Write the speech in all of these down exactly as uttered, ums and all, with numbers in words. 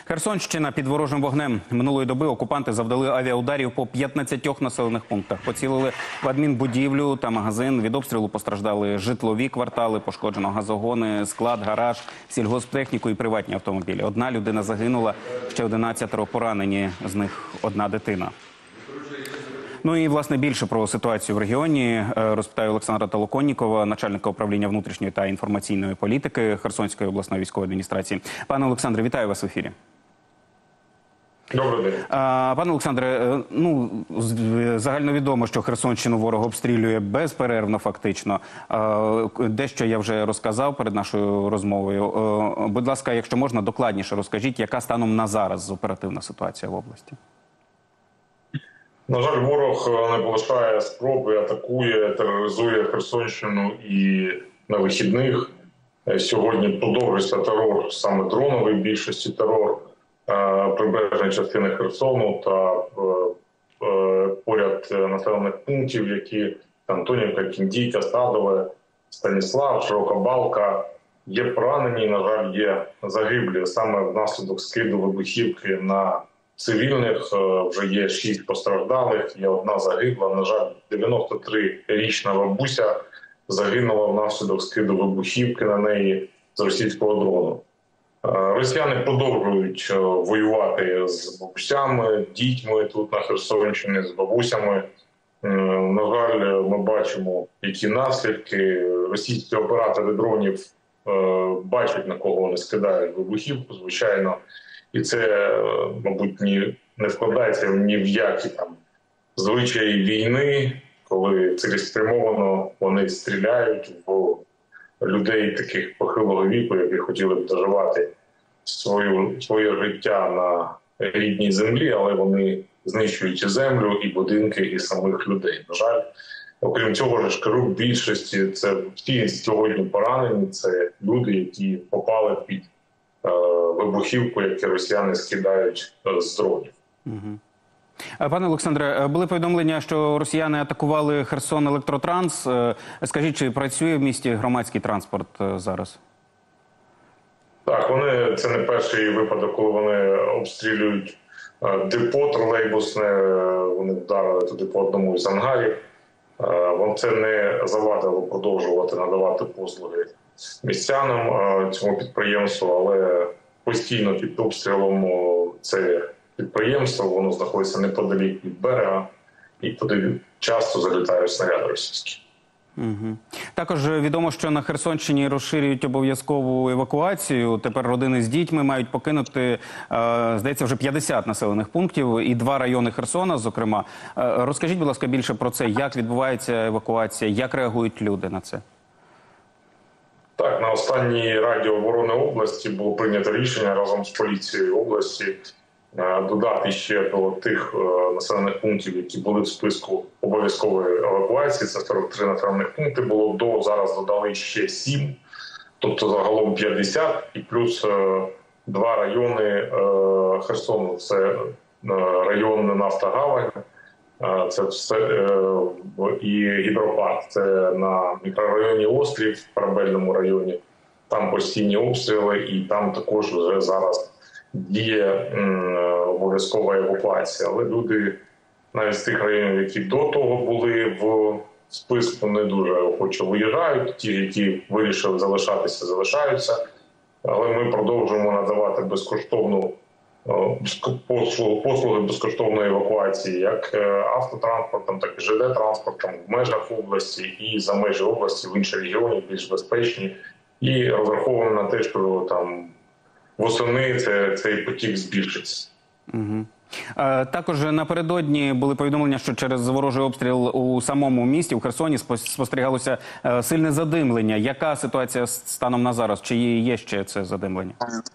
Херсонщина під ворожим вогнем. Минулої доби окупанти завдали авіаударів по п'ятнадцятьох населених пунктах. Поцілили в адмінбудівлю та магазин. Від обстрілу постраждали житлові квартали, пошкоджено газогони, склад, гараж, сільгосптехніку і приватні автомобілі. Одна людина загинула, ще одинадцятеро поранені, з них одна дитина. Ну і, власне, більше про ситуацію в регіоні розпитаю Олександра Толоконнікова, начальника управління внутрішньої та інформаційної політики Херсонської обласної військової адміністрації. Пане Олександре, вітаю вас в ефірі. Добрий день. Пане Олександре, ну, загальновідомо, що Херсонщину ворог обстрілює безперервно фактично. Дещо я вже розказав перед нашою розмовою. Будь ласка, якщо можна, докладніше розкажіть, яка станом на зараз оперативна ситуація в області? На жаль, ворог не полишає спроби, атакує, тероризує Херсонщину і на вихідних. Сьогодні продовжується терор, саме дроновий більшості терор прибережної частини Херсону та поряд населених пунктів, які Антонівка, Кіндійка, Садове, Станіслав, Широка Балка. Є поранені, на жаль, є загиблі саме внаслідок скиду вибухівки на цивільних. Вже є шість постраждалих, є одна загибла. На жаль, дев'яносто трирічна бабуся загинула внаслідок скиду вибухівки на неї з російського дрону. Росіяни продовжують воювати з бабусями, дітьми тут на Херсонщині, з бабусями. На жаль, ми бачимо, які наслідки. Російські оператори дронів бачать, на кого вони скидають вибухівку, звичайно. І це, мабуть, ні, не вкладається ні в які там звичаї війни, коли цілеспрямовано вони стріляють в людей таких похилого віку, які хотіли б доживати свою, своє життя на рідній землі, але вони знищують і землю, і будинки, і самих людей. На жаль, окрім цього ж, кажу, в більшості це всі сьогодні поранені, це люди, які попали під вибухівку, які росіяни скидають з дронів. Угу. Пане Олександре, були повідомлення, що росіяни атакували Херсон Електротранс. Скажіть, чи працює в місті громадський транспорт зараз? Так, вони, це не перший випадок, коли вони обстрілюють депо тролейбусне, вони вдарили туди по одному з ангарів. Вам це не завадило продовжувати надавати послуги містянам цьому підприємству, але постійно під обстрілом це підприємство, воно знаходиться неподалік від берега, і туди часто залітають снаряди російські. Угу. Також відомо, що на Херсонщині розширюють обов'язкову евакуацію. Тепер родини з дітьми мають покинути, е, здається, вже п'ятдесят населених пунктів і два райони Херсона, зокрема. Е, розкажіть, будь ласка, більше про це, як відбувається евакуація, як реагують люди на це? Так, на останній Раді оборони області було прийнято рішення разом з поліцією області додати ще до тих населених пунктів, які були в списку обов'язкової евакуації. Це сорок три населених пункти було до, зараз додали ще сім, тобто загалом п'ятдесят, і плюс два райони Херсону. Це район Нафтогавань, це все, і гідропарк. Це на мікрорайоні Острів, в Парабельному районі. Там постійні обстріли, і там також вже зараз діє обов'язкова евакуація. Але люди навіть з тих районів, які до того були в списку, не дуже охоче виїжджають. Ті, які вирішили залишатися, залишаються. Але ми продовжуємо надавати безкоштовну послуги, послуги безкоштовної евакуації, як автотранспортом, так і ЖД-транспортом в межах області і за межі області в інші регіони більш безпечні. І розраховуємо на те, що там восени це, цей потік збільшиться. Угу. Також напередодні були повідомлення, що через ворожий обстріл у самому місті, у Херсоні, спостерігалося сильне задимлення. Яка ситуація станом на зараз? Чи є ще це задимлення?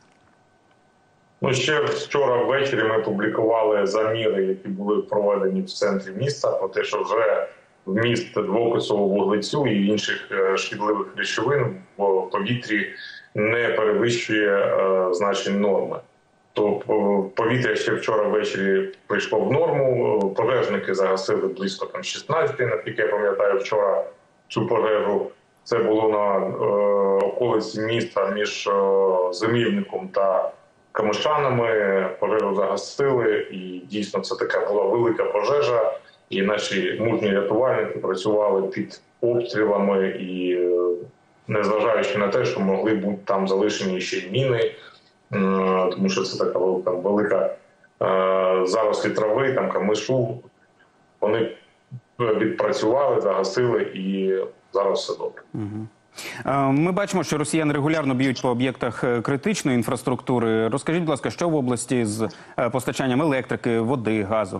Ну, ще вчора ввечері ми публікували заміри, які були проведені в центрі міста, про те, що вже вміст двоокисового вуглецю і інших шкідливих речовин в повітрі не перевищує е, значень норми. То повітря ще вчора ввечері прийшло в норму, пожежники загасили близько там шістнадцяти, наскільки я пам'ятаю, вчора цю пожежу. Це було на е, околиці міста між е, Зимівником та камишанами, пожежу загасили, і дійсно це така була велика пожежа. І наші мужні рятувальники працювали під обстрілами і, незважаючи на те, що могли бути там залишені ще й міни, тому що це така там велика зарослі трави, там камишу, вони відпрацювали, загасили, і зараз все добре. Ми бачимо, що росіяни регулярно б'ють по об'єктах критичної інфраструктури. Розкажіть, будь ласка, що в області з постачанням електрики, води, газу?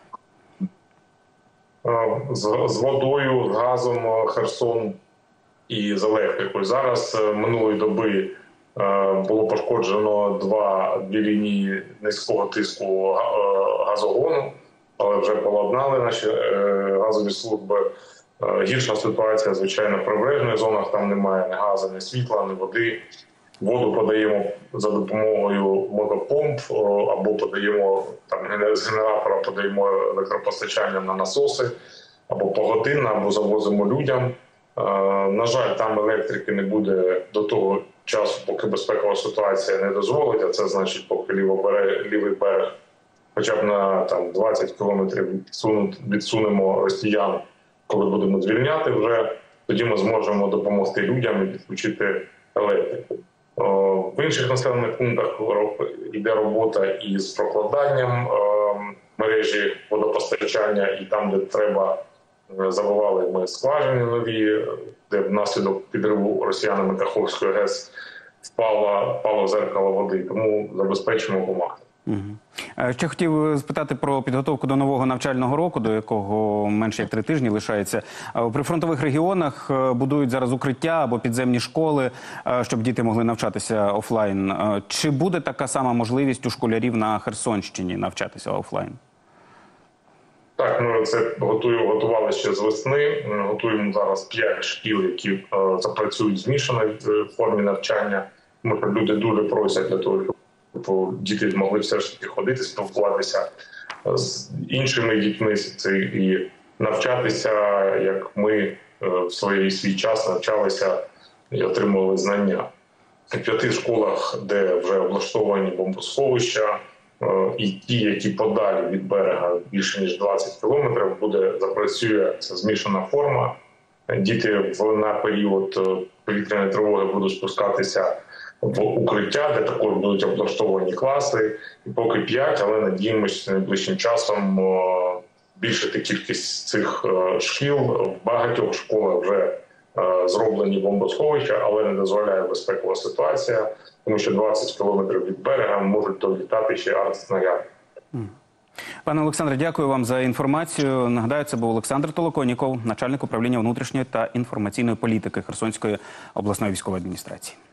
З, з водою, з газом Херсон і з електрикою. Зараз минулої доби було пошкоджено два дві лінії низького тиску газогону, але вже поладнали наші газові служби. Гірша ситуація, звичайно, в прибережних зонах, там немає ні газу, ні світла, ні води. Воду подаємо за допомогою мотопомп або подаємо там, з генератора подаємо електропостачання на насоси, або погодинно, або завозимо людям. На жаль, там електрики не буде до того часу, поки безпекова ситуація не дозволить, а це значить, поки лівоберег, лівий берег хоча б на там, двадцять кілометрів відсунемо росіян, коли будемо звільняти вже, тоді ми зможемо допомогти людям і підключити електрику. В інших населених пунктах йде робота із прокладанням мережі водопостачання, і там, де треба, забивали ми скважини нові, де внаслідок підриву росіянами Каховської ГЕС впало, впало зеркало води, тому забезпечимо допомогу. Угу. Ще хотів спитати про підготовку до нового навчального року, до якого менше як три тижні лишається. У прифронтових регіонах будують зараз укриття або підземні школи, щоб діти могли навчатися офлайн. Чи буде така сама можливість у школярів на Херсонщині навчатися офлайн? Так, ми це готуємо, готували ще з весни. Готуємо зараз п'ять шкіл, які запрацюють в змішаній формі навчання. Ми люди дуже просять для того, щоб діти змогли все ж таки ходити, спілкуватися з іншими дітьми і навчатися, як ми в свій, свій час навчалися і отримували знання. В п'яти школах, де вже облаштовані бомбосховища, і ті, які подалі від берега більше ніж двадцять кілометрів, буде, запрацює ця змішана форма. Діти в, на період повітряної тривоги будуть спускатися в укриття, де також будуть облаштовані класи. І поки п'ять, але надіємося, найближчим часом збільшити кількість цих шкіл. В багатьох школах вже зроблені бомбосховища, але не дозволяє безпекова ситуація, тому що двадцять кілометрів від берега можуть долітати ще артснаряди. Пане Олександре, дякую вам за інформацію. Нагадаю, це був Олександр Толоконніков, начальник управління внутрішньої та інформаційної політики Херсонської обласної військової адміністрації.